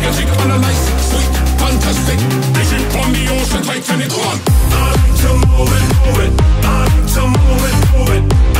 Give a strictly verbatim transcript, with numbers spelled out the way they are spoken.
magic on the lights, sweet, fantastic. Vision on the ocean, Titanic, come on. I need to move it, move it. I need to move it, move it.